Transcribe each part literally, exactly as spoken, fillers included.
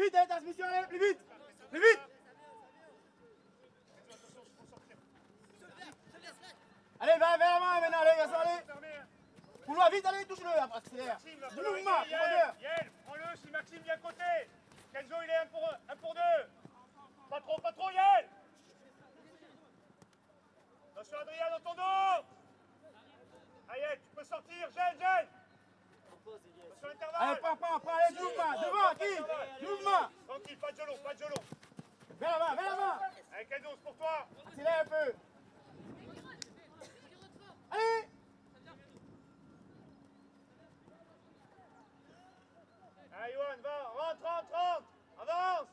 vite, allez, transmission, allez, plus vite. Plus vite. Allez, va vers la main maintenant, allez, garçon, allez. Couloir, vite, allez, touche-le, accélère. Du mouvement, profondeur. Yel, prends-le si Maxime vient à côté. Kenzo, il est un pour, un pour deux. Pas trop, pas trop, Yel. Attention, Adrien, dans ton dos. Ayel, tu peux sortir, gêne, gêne. Attention, l'intervalle. Allez, prends, prends, prends, allez, du mouvement, devant, qui? Du mouvement. Tranquille, pas de gelon, pas de gelon. Vers la main, vers la main. Allez, Kenzo, c'est pour toi. Accélère un peu. Allez. Allez, Yohan, va, rentre, rentre, rentre. Avance.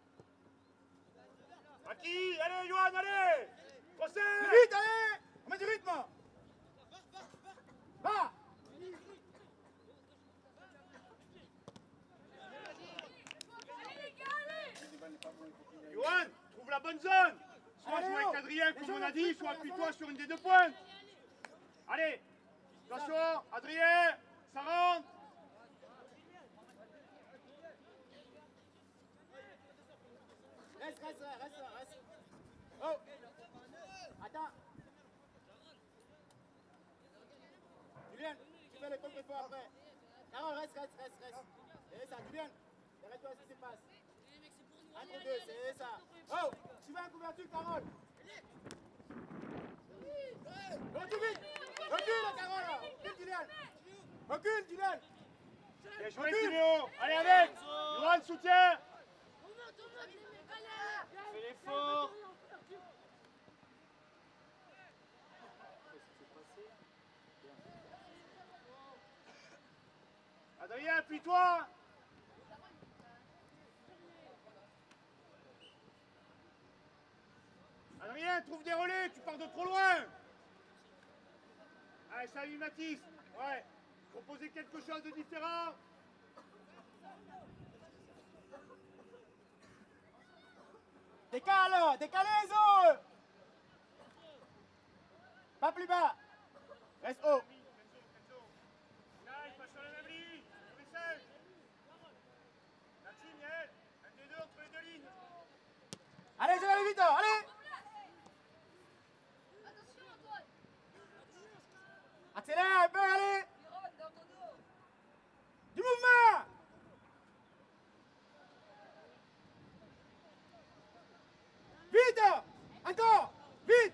Aki, allez, Yohan, allez. Procède. Vite, allez. On met du rythme. Va. Yohan, trouve la bonne zone. Soit joue avec Adrien, comme on a dit, soit appuie-toi sur une des deux pointes. Allez, attention, Adrien, ça rentre. Reste, reste, reste, reste. Oh. Attends. Julien, tu fais le contre-feu après. Carole, reste, reste, reste, reste. C'est ça, Julien. Arrête-toi ce qui se passe. Entre deux, c'est ça. Oh, tu vas en couverture, Carole. Recule vite. Recule, Carole. Recule, Julien. Recule, Julien. Bien joué, Timéo. Allez, avec. Yohan, soutien. Fais l'effort. Adrien, appuie-toi. Adrien, trouve des relais, tu pars de trop loin. Allez, salut Mathis. Ouais, proposer quelque chose de différent. Décale, décalez les autres. Pas plus bas. Reste haut. Là, il passe sur la même ligne. Message. Maxime, Yael, un des deux entre les deux lignes. Allez, je vais aller vite, allez. Accélère un peu, allez. Du mouvement. Vite. Encore. Vite.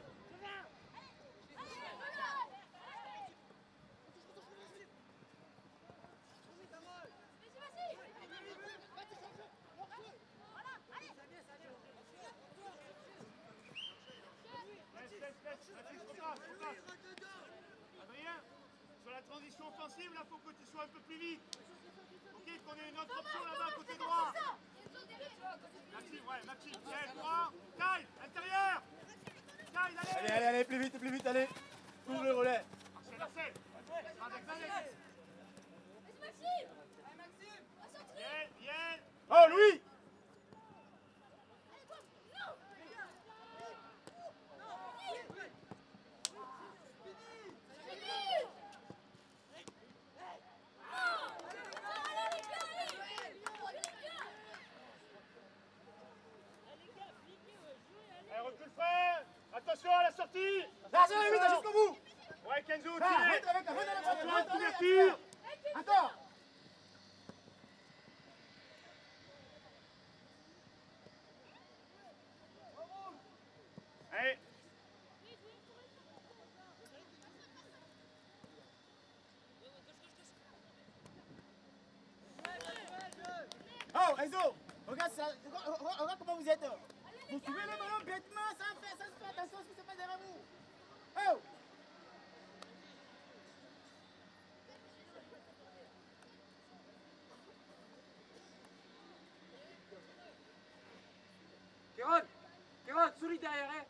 Adrien, sur la transition offensive, là, faut que tu sois un peu plus vite. Ok, qu'on ait une autre option là-bas, côté droit. Maxime, ouais, Maxime, Yael, droit. Kyle, intérieur. Kyle, allez. Allez, allez, allez, plus vite, plus vite, allez. Ouvre le relais. C'est Marcel. Avec Valérie. Yael, Yael. Oh, Louis. Allez, recule frère. Attention à la sortie. Là, allez, vite, jusqu'au bout. Ouais, Kenzo, Va, tirez. rentre avec, rentre avec, rentre Attention à la avec, couverture. Encore. Allez. Oh, Enzo, regarde, ça, regarde, regarde comment vous êtes. Vous suivez le ballon bêtement, sans faire, sans faire attention à ce qui se passe derrière vous. Oh. Kéron, Kéron, solide derrière, hein.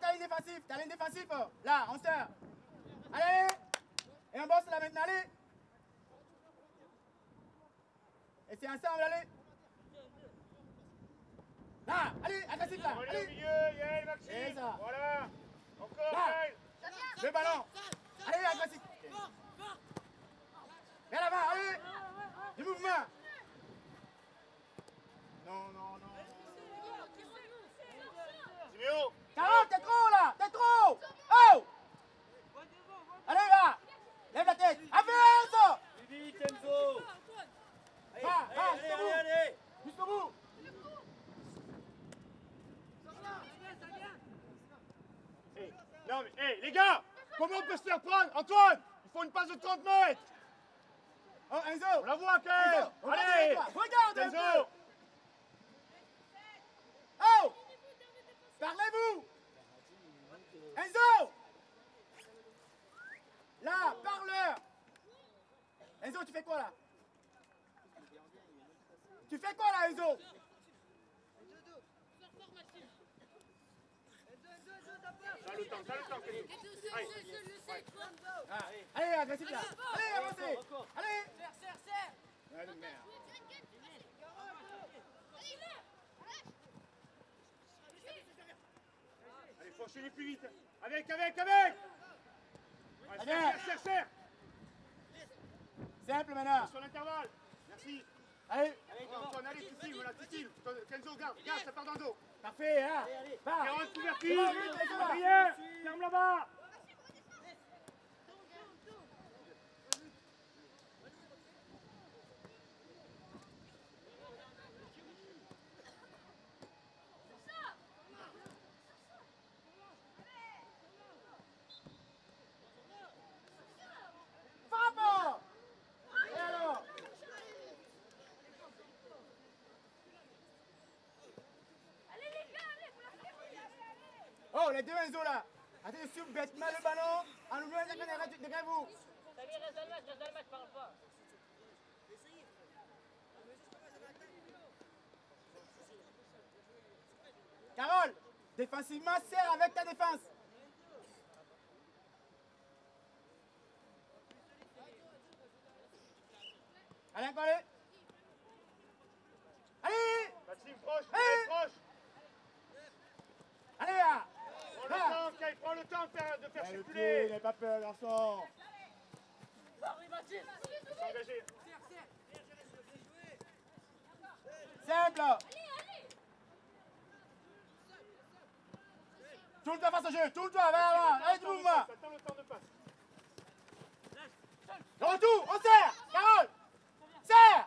ta ligne défensive, ta ligne défensive. Là, on sort. Allez. Et on bosse là maintenant, allez. Et c'est ensemble, allez. Là, allez, agressif là. Allez, Allez. au milieu, Yael, Maxime. Et ça. Voilà. Encore, Là. Yael. Le ballon. Allez, agressif. Vers l'avant, allez. Du mouvement. Non, non, non. Siméo. Carole, t'es trop là. T'es trop. Oh. Allez là. Lève la tête. Avance. Vite, Enzo. Allez, Va, va, allez, jusqu'au allez, bout. allez. Jusqu'au bout. Hey, non mais, hey, les gars, comment on peut se faire prendre? Antoine, il faut une passe de trente mètres. Oh, Enzo. On la voit quand même. Enzo, regarde Allez, avec toi. Regarde un peu. Enzo. Oh. Parlez-vous. Enzo. Là, parle-leur. Enzo, tu fais quoi là? Tu fais quoi là, Enzo? T'as le temps, t'as le temps, Kenzo. Allez. Ah, allez, agressif là. Allez, avancez. Allez. Allez, merde. Allez, faut enchaîner plus vite. Avec, avec, avec. Ouais, Allez. serre, serre, serre, serre. Simple maintenant. Sur l'intervalle. Merci. Allez. Antoine, allez, Titi, voilà, Titi. Kenzo, garde, garde, ça part dans le dos. Parfait, hein. Va. Caron, couverture. Allez, allez, allez. Adrien, ferme là-bas. Frappe. Et alors? Oh, les deux Enzo là. Attention, bêtement le ballon. En ouvrant les grenades, dégrève-vous. Samir, reste dans le match, reste dans le match, parle pas. Carole, défensivement, serre avec ta défense. Allez, encore allez. Allez. Maxime, proche, Allez. proche. Allez là. Prends le Là. temps, Kay, prends le temps de faire, de faire Allez, le pied, circuler. n'aie pas peur, garçon. S'engager. Simple. Tourne-toi face au jeu, tourne-toi, va, va, allez du mouvement. T'attends le temps de passe. Le retour, on serre, Carole. Serre.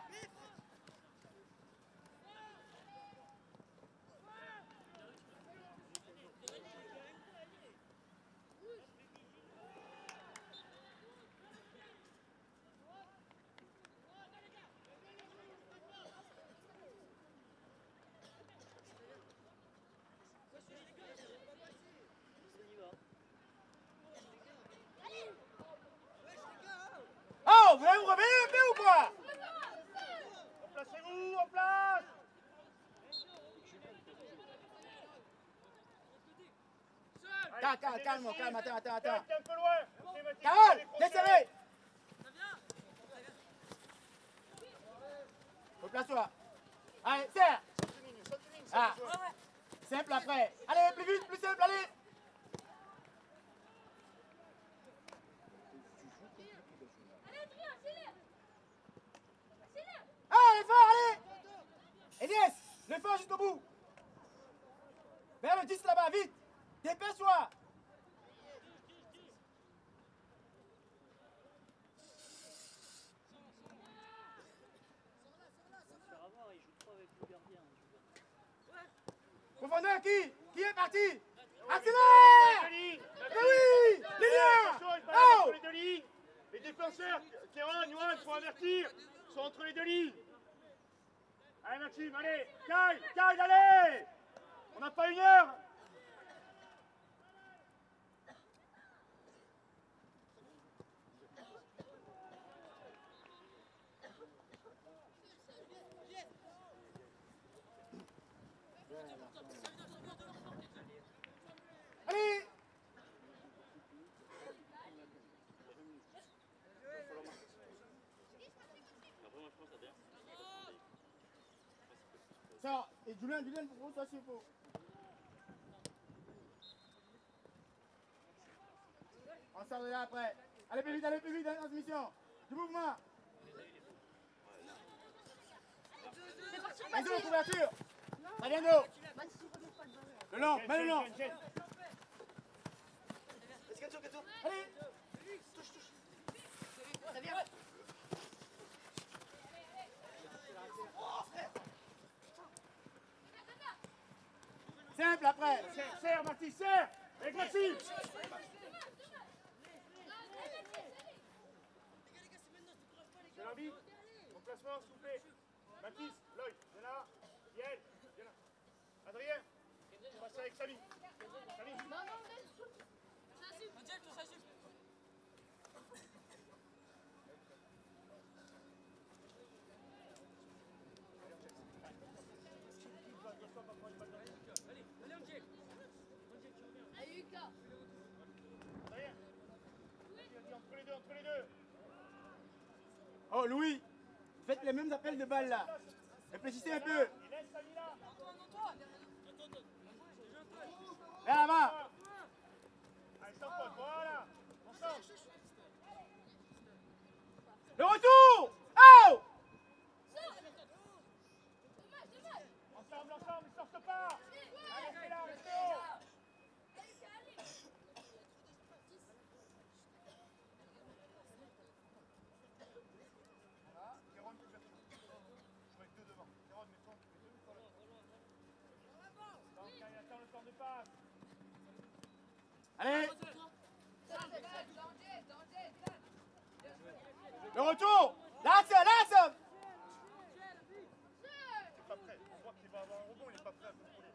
Oh, vous voulez vous réveiller un peu ou quoi? Placez-vous en place. Calme, calme, calme, calme, attends, attends, attends. T'es un peu loin. Ok, Mathilde, Carole, allez, crochet. desserrez. Replace-toi. Allez, serre. Saute une ligne, saute une ligne, Ah. saute une ligne. Simple après. Allez, plus vite, plus simple, allez. Ah, l'effort, allez. Elias, l'effort jusqu'au bout. Vers le dix là-bas, vite. Dépêche-toi. Profondeur, qui? Qui est parti? Accélère! Denis, Mais oui! Les liens! attention, il faut aller Oh! entre les deux lignes. Les défenseurs, Kéron, Yohan, il faut avertir, sont entre les deux lignes. Allez Maxime, allez, Kyle, Kyle, allez. On n'a pas une heure. Allez! Ça, et Julien, Julien, pour toi, c'est faux. On sort de là après. Allez plus vite, allez plus vite, transmission. Du mouvement. Enzo, couverture. Ça vient d'eau. Le long, mets le long. Allez. Touche, touche. Ça vient. Simple après. Serre, serre, Marty, serre. Avec Maxime. Je l'invite. Mon placement, s'il vous plaît. Mathis, Lloyd, viens là. Yael, viens là. Adrien, on passe avec Samy. Samy. Non, non, Angel, tout ça suffit. Allez, Lucas. Adrien. Entre les deux, entre les deux. Oh, Louis, faites les mêmes appels de balles là. Réfléchissez un peu. Vers l'avant. Allez, sans faute, voilà. Ensemble. Le retour. Oh. Ensemble, ensemble, ils sortent pas. Allez, restez là, restez haut. Jérôme, tu vas faire. Je vais être deux devant. Jérôme, mets-toi, tu mets deux fois là. Donc, il attend le temps de passe. Allez. Le retour. Lance, lance. Il n'est pas prêt. On voit qu'il va avoir un rebond, il n'est pas prêt à contrôler.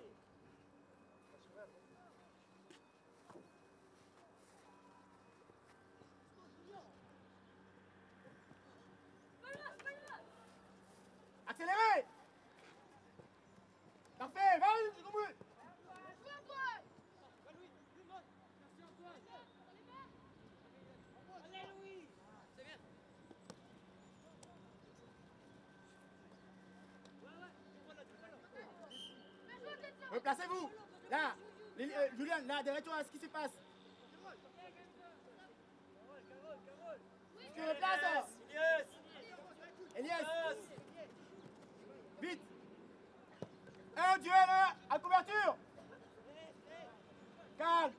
Accélérez. Parfait, vas-y, j'ai compris. Replacez-vous. Là, les, euh, Julien, là, derrière toi, ce qui se passe. Tu replaces. Elias. Vite. Un duel à couverture. Calme.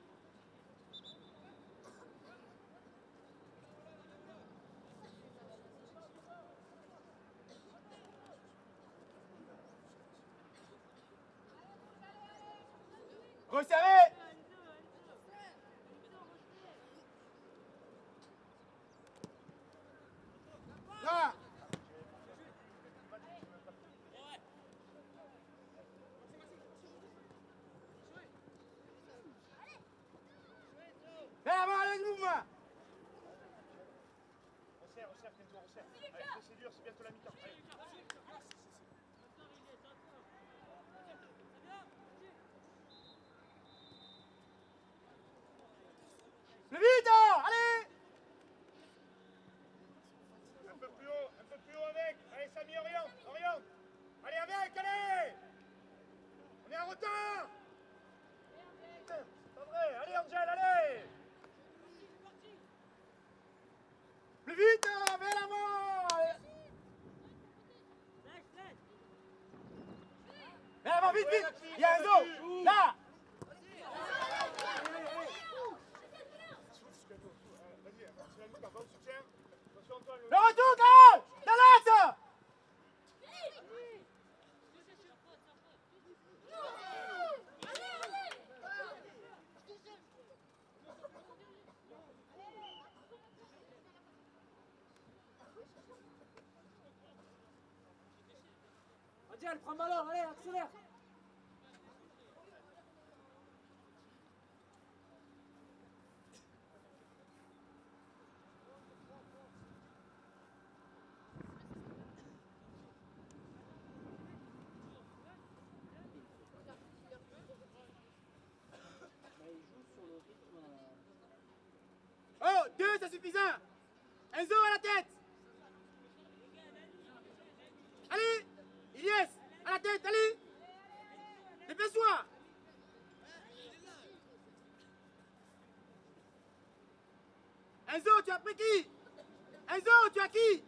Resserrez. Là. Vers l'avant, allez, le mouvement. Resserre, resserre, Kenzo, resserre. Allez, c'est dur, c'est bientôt la mi-temps. Allez. Plus vite, hein, allez. Un peu plus haut, un peu plus haut avec. Allez, Samy, oriente, oriente. Allez, avec, allez. On est en retard. C'est pas vrai. Allez, Angel, allez. Plus vite, hein, vers l'avant. Vers l'avant, vite, vite. Il y a un dos. Là. Le retour, Carole. Dans l'axe. Angel, prends le ballon, allez, accélère. Oh, deux, c'est suffisant. Enzo à la tête. Enzo, tu as pris qui? Enzo, tu as qui?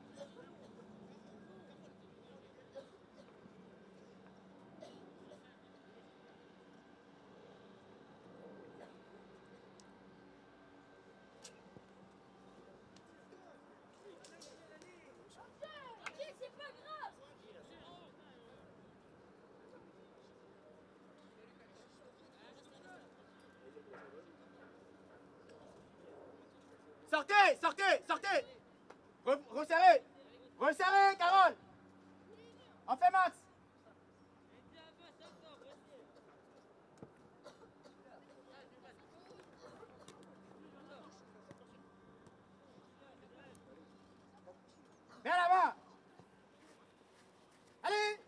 Sortez, sortez, sortez. Re resserrez. Resserrez, Carole. On fait max. Viens là-bas. Allez.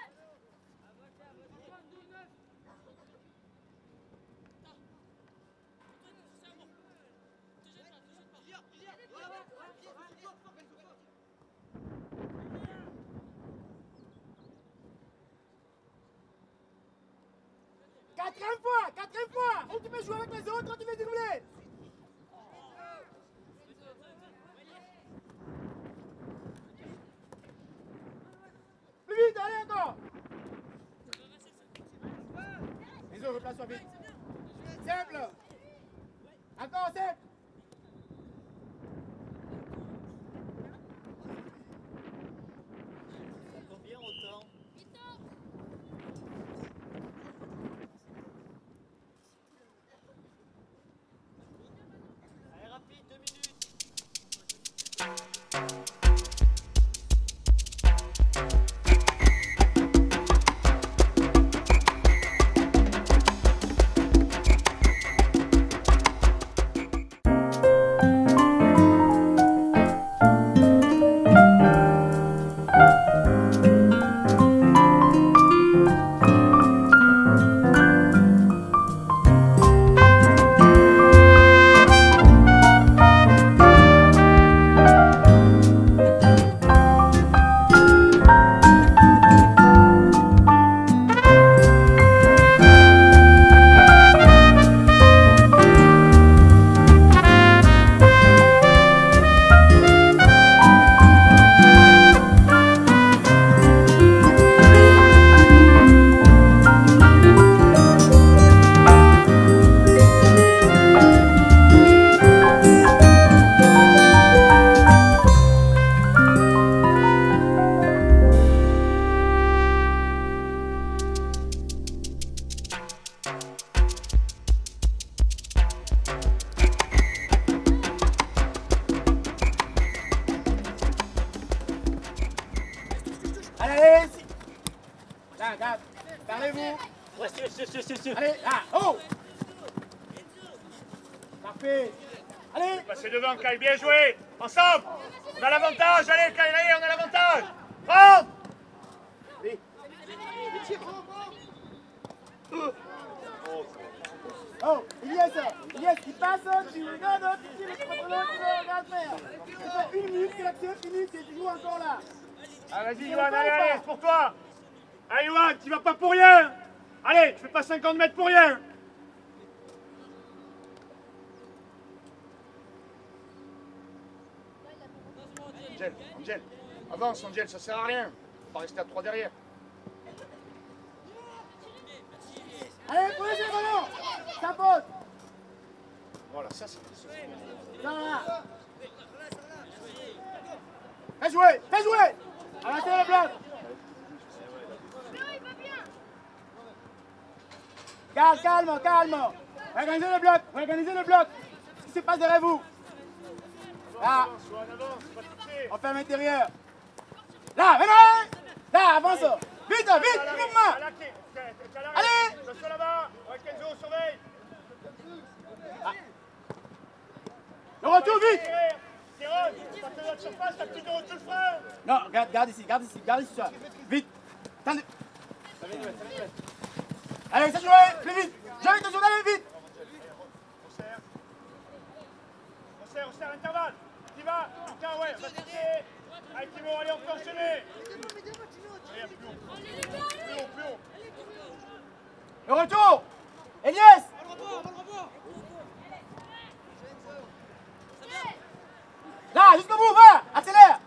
Quatrième fois, quatrième fois. Où tu peux jouer avec les autres quand tu veux dérouler. Plus vite, allez encore. Les autres, replace-toi vite. Simple. Encore, simple. Combien autant? Allez, rapide, deux minutes. Allez, là, regarde, parlez-vous. Ouais, sûr, sûr, sûr, sûr, sûr. Allez, là, oh. Parfait. Allez. Passez devant, Kyle, bien joué. Ensemble. On a l'avantage, allez, Kyle, allez, on a l'avantage. Prends. Allez. Oh, Ilias, Ilias, il passe, tu regardes, tu tires le contrôleur, tu le regardes faire. Ça fait une minute que l'action est finie, tu joues encore là. Ah, vas-y, Yohan, allez, allez, c'est pour toi. Allez, Yohan, tu vas pas pour rien. Allez, je fais pas cinquante mètres pour rien. Angel, Angel, avance, Angel, ça sert à rien. On va rester à trois derrière. Allez, prenez le ballon. Ça faute. Voilà, ça c'est... Là, là. Fais jouer, fais jouer. Arrêtez le bloc. Calme, calme, calme. Organisez le bloc, organisez le bloc. Qu'est-ce qui se passe derrière vous? Là, on ferme l'intérieur. Là, venez. Là, avance. Vite, vite, mouvement. Allez. Attention là-bas. Ouais, Kenzo, surveille. Ah. Le retour, vite. Tyrone, pas de notre surface, t'as plus de retour le frein. Non, garde, garde ici, garde ici, garde ici. Ça. Vite. Attendez. Allez, ça joue, plus vite. Jouez avec ton journal, vite. On serre. On serre, on serre, intervalle. Qui va? Tiens, ouais, on va chercher. Allez, Timo, allez, on peut enchaîner. Allez, plus haut. Plus haut, plus haut. Le retour. Elias. Va, jusqu'au bout, va, accélère.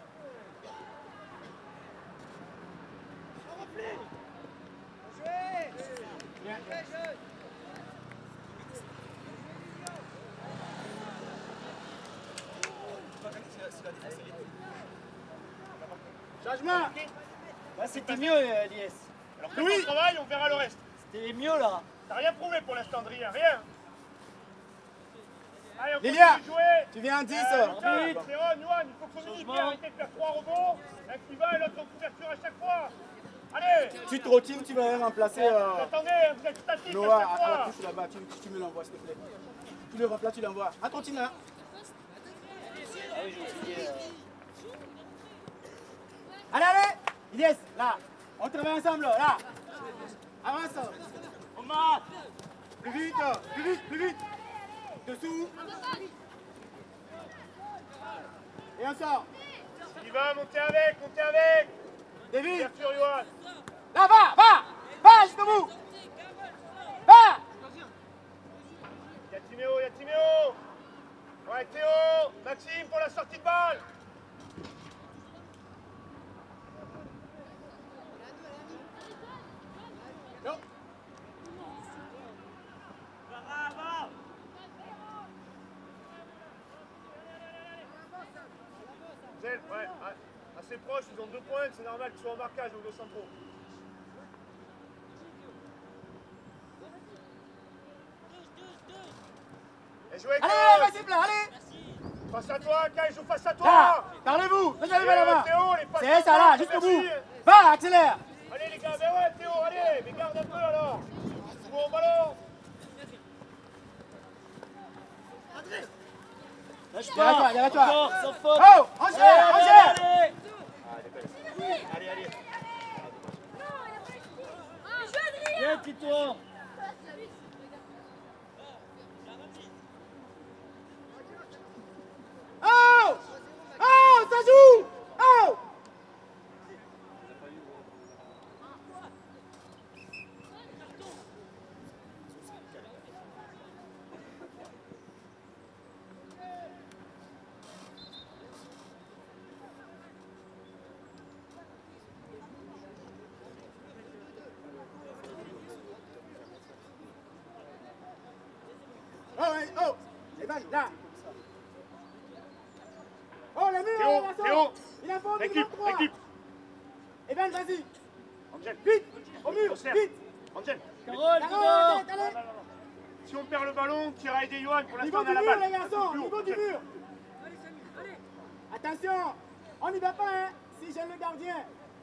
Changement. Là, c'était mieux, euh, Lies. Alors fais ton travail, on verra le reste. C'était mieux, là. T'as rien prouvé pour l'instant, Adrien, rien. Allez, on Lilia, continue de jouer. tu viens en dix. Euh, euh. Lucas, Théron, Yoann, il faut communiquer, Changement. arrêter de faire trois rebonds. Un qui va et l'autre en couverture à chaque fois. Allez. Tu trottines, tu vas remplacer euh, Attendez, vous êtes statique Noah à à, chaque à la fois. touche là-bas. Tu, tu me l'envoies, s'il te plaît. Tu le remplaces, tu l'envoies. Ah, continue là. Ah oui, j'ai oublié. euh. Allez, allez. Yes, là. On travaille ensemble, là. Avance. On marche. Plus vite, plus vite, plus vite. Dessous. Et on sort. Il va monter avec, monter avec. David. Ouverture, Yoann. Là, va, va. Va jusqu'au bout. Va. Y'a Timéo, y'a Timéo. Ouais, Théo. Maxime pour la sortie de balle. Non. Zel, ouais, assez proche, ils ont deux points, c'est normal qu'ils soient en marquage aux deux centraux. Et jouez avec Allez, eux. vas-y, plein, allez. Face à toi, Kai, joue face à toi. Là, parlez-vous. Là, j'arrive à la main. Théo, les passes C'est ça, là, jusqu'au bout. merci. Va, accélère. Allez les gars, mais ouais Théo, allez, mais garde un peu alors. Joue au ballon. Lâche Derrière pas. toi, derrière toi. Encore, sans faute. Oh, on gère, on gère. Allez. Allez, allez. Viens, Tito. Oh, oh, ça joue. Oh. Oh, ouais, oh, Evan, là. Oh, le mur, Théo, le garçon. Théo. Il a fond du Équipe, vingt-trois. équipe. Evan, vas-y. Angel, Vite, au mur, Serre. vite. Angel. Carole, Allez, Tito. allez, Non, allez. non, non, non. Si on perd le ballon, tire à aider Yoann. Pour l'instant, Niveau on du a la mur, balle. les garçons, Plus haut, niveau du Angel. mur. Attention, on n'y va pas, hein, si j'aime le gardien.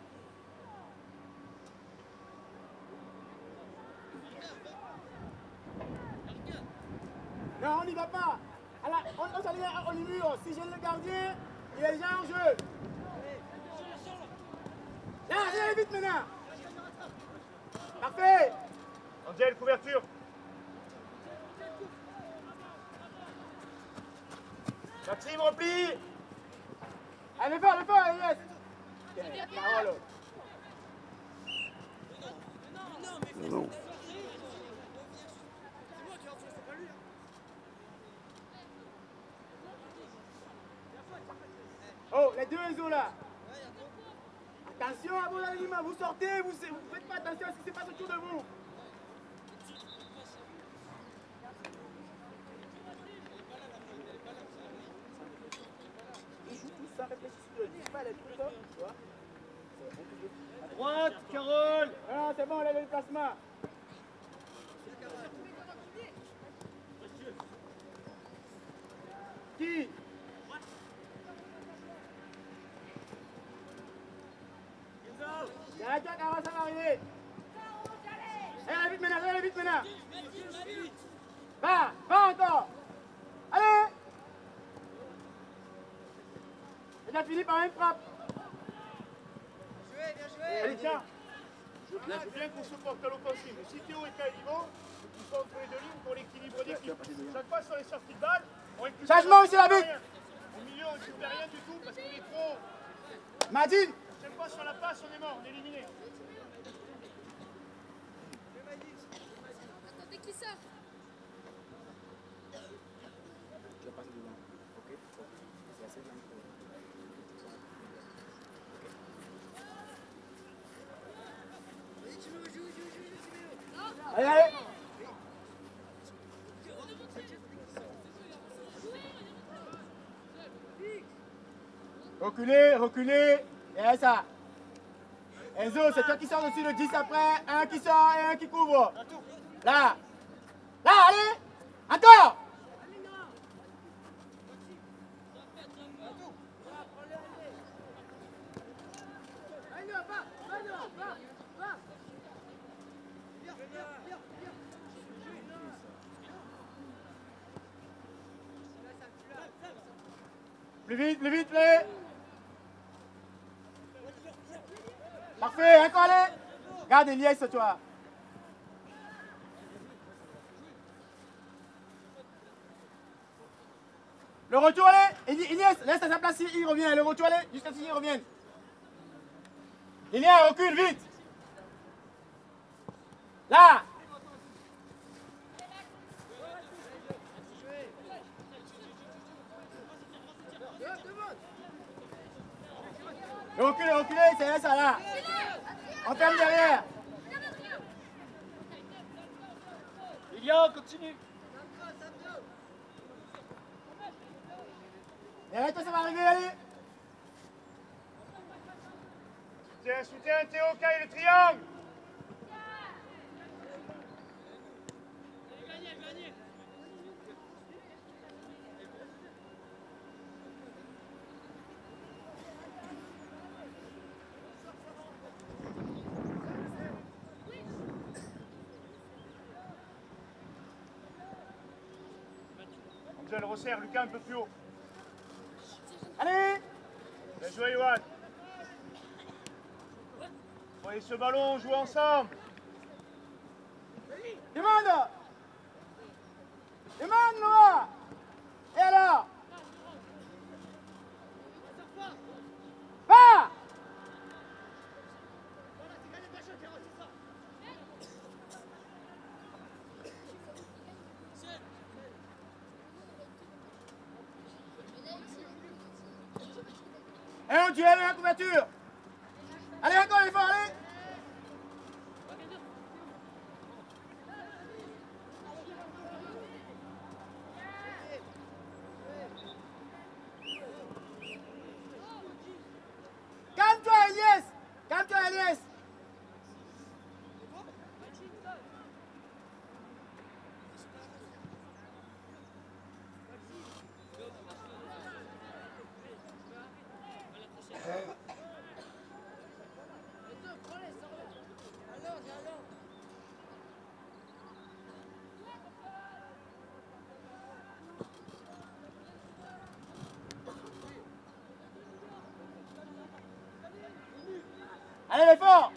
Non, on n'y va pas. À la, on on s'aligne au mur. Si j'aime le gardien, il est déjà en jeu. Là, allez vite maintenant. Parfait. Angel, couverture. Maxime, repli. Allez, fort, allez, fort, yes. Ok, Carole. Oh, les deux réseaux là. Attention à vos aliments, vous sortez, vous ne faites pas attention à ce qui se passe autour de vous. Ils jouent tous sans réfléchir sur le disent pas les trucs, hein, tu vois. À droite, Carole. Ah, c'est bon, on avait le placement. Qui? Arrête-toi, Carole, ça va arriver. Allez, vite maintenant, allez, vite maintenant. Va, va encore. Allez. Il a fini par une frappe. Allez, tiens. Je veux bien qu'on se porte à l'offensive. Mais si Théo est à niveau, ils sont entre les deux lignes pour l'équilibre d'équipe. Chaque fois sur les sorties de balle, on récupère. Changement aussi, la bite. Au milieu, on ne récupère rien du tout parce qu'on est trop. Madine. Chaque fois sur la passe, on est mort, on est éliminé. Attendez qui sort. Tu vas passer devant. Ok. C'est assez bien. Allez, allez. Reculez, reculez. Et ça. Enzo, c'est toi qui sors dessus le dix après. Un qui sort et un qui couvre. Là. Là, allez. Encore. Plus vite, plus vite, plus. Parfait, encore allez. Garde Elias, toi. Le retour, allez. Elias, laisse à sa place, il revient. Le retour, allez, jusqu'à ce qu'il revienne. Elias, recule, vite. Là. Reculez, reculez, c'est ça là. On ferme derrière. Lilian, continue. Derrière toi, ça va arriver, allez. Soutien, soutien, Théo, Kyle, le triangle. Angel, resserre, Lucas un peu plus haut. Allez. Bien joué, Johan. Voyez ce ballon, jouez ensemble. Demande. Demande, Noah. Et alors? Va. Et un duel et la couverture. Allez, encore les forts, allez. Calme-toi, Elias. Calme-toi, Elias. Allez les forts.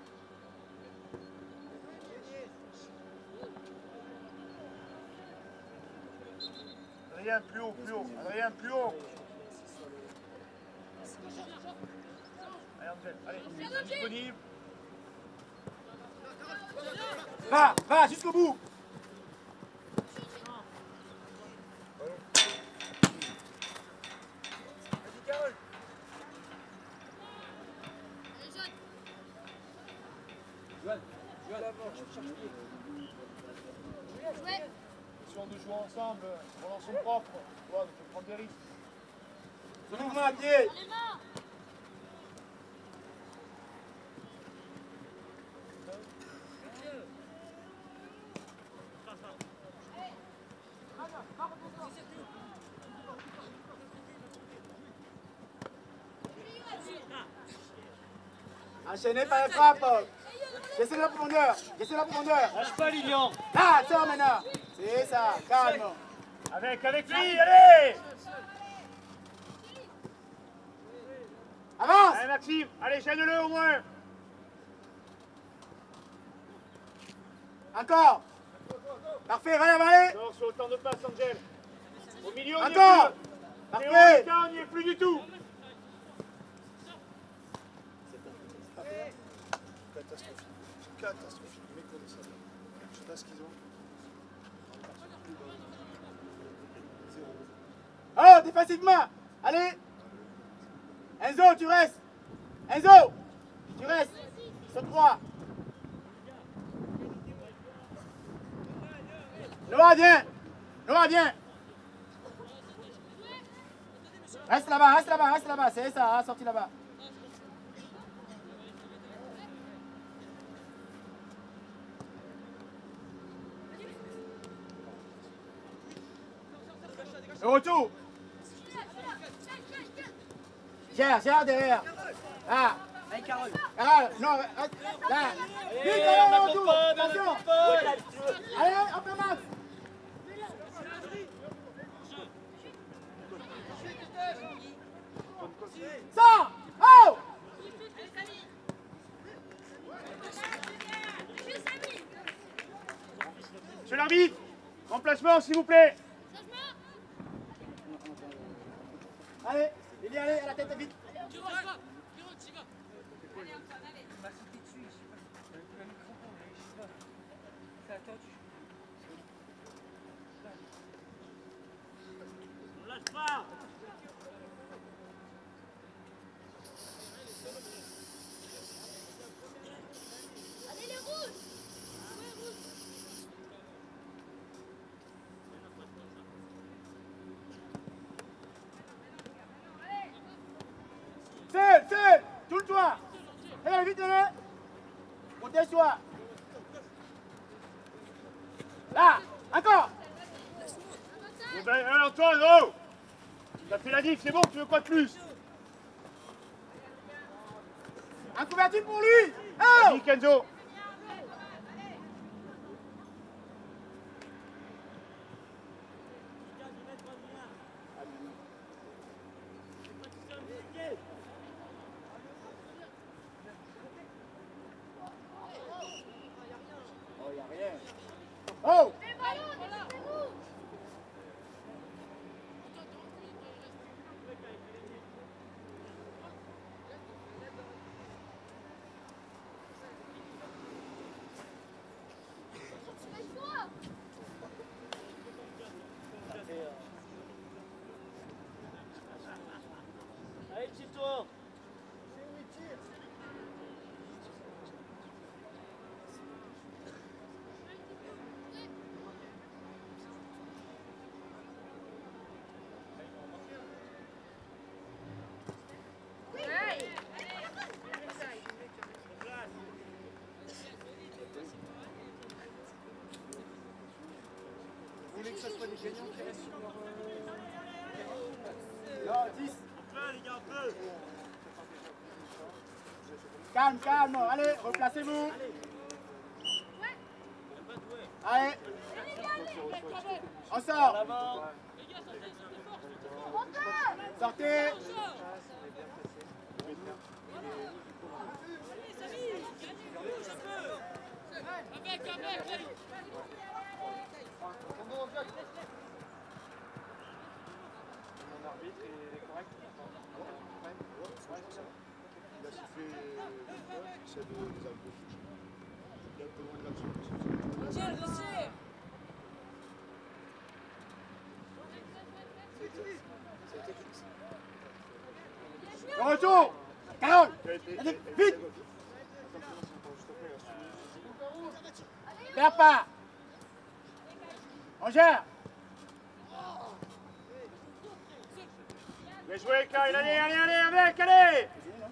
Adrien, plus haut, plus haut. Adrien, plus haut. Allez, Angel, allez, disponible. Va, va, jusqu'au bout. Question de jouer ensemble, volant son propre, tu vois, de prendre des risques. Ce mouvement à pied. Enchaîné par les frappes. Laissez la profondeur. Laissez la profondeur. Lâche pas, Lilian. Là, sors maintenant. C'est ça, calme. Avec, avec lui, allez. Avance. Allez, Maxime, allez, gêne-le au moins. Encore. Parfait, relève, allez. Sors sur le temps de passe, Angel. Au milieu, on n'y est Encore. plus. Théo, Parfait. Lucas, on n'y est plus du tout. Catastrophique. Catastrophique. Méconnaissable. Je sais pas ce qu'ils ont. Oh, défensivement. Allez. Enzo, tu restes. Enzo, tu restes. Sur trois. Noah, viens. Noah, viens. Reste là-bas, reste là-bas, reste là-bas. C'est ça, hein, sorti là-bas. Le retour. Gère, gère derrière. Là. Carole. Carole, non, reste. Là. Vite, allez, le retour. Attention. Allez, hop, le max. Ça. Oh. Monsieur l'arbitre, remplacement s'il vous plaît. Allez, Lily, allez, à la tête vite. On lâche pas. Allez les rouges. Fais, fais, tout le toit. Allez, vite, allez. Montez-toi. Là, encore. Eh ben, euh, Antoine, oh. T'as fait la diff, c'est bon, tu veux quoi de plus? Un couverture pour lui. Oh. Vas-y, Kenzo. Oh. Allez, tire-toi. Vous voulez que ça soit des gagnants qui restent sur leur... Non, dix. Un peu, les gars, un peu. Calme, calme. Allez, replacez-vous. Allez. On sort. L'avant. Sortez. Avec, avec. Mon arbitre est correct. Il a soufflé celle des Alpes. Il est un peu loin de là-dessus. Le retour. Carole. Allez, vite. Perds pas. On gère. Bien joué, Kyle. Allez, allez, allez, avec, allez.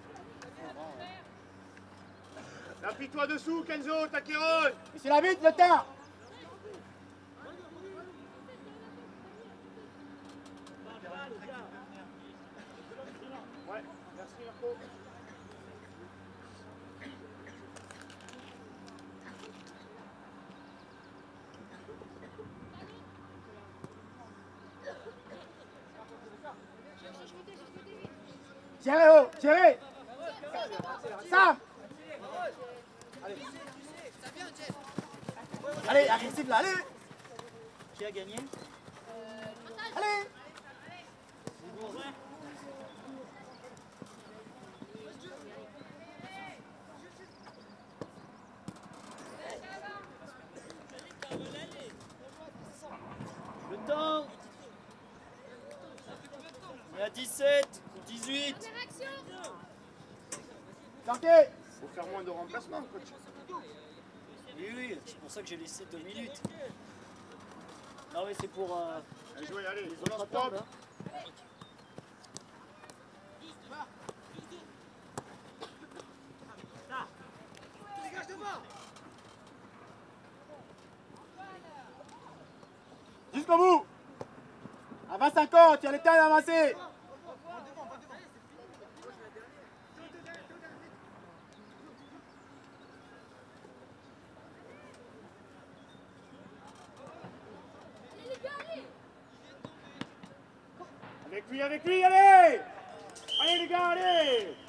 Appuie-toi dessous, Kenzo, t'as Kéron. Monsieur l'arbitre, le temps. Ouais, merci Marco. Tirez haut, tirez. Sam. Allez, agressif là, allez. Qui a gagné? Allez. Le temps. Il y a dix-sept, dix-huit. Sortez. Faut faire moins de remplacements, coach. Oui, oui, c'est pour ça que j'ai laissé deux minutes. Non mais c'est pour euh, Allez, jouez, allez, les relance autres propre. attentes. Hein. Jusqu'au bout. Avance encore, tu as le temps d'avancer. Avec lui, avec lui, allez! Allez les gars, allez!